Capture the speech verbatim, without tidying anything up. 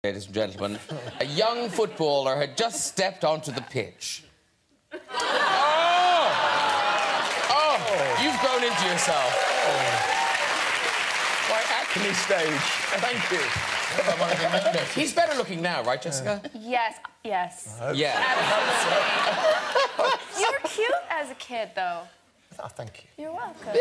Ladies and gentlemen, a young footballer had just stepped onto the pitch. Oh! Oh! You've grown into yourself. Oh. My acne stage. Thank you. He's better looking now, right, Jessica? Yes, yes. Yeah. Absolutely. You were cute as a kid, though. Oh, thank you. You're welcome.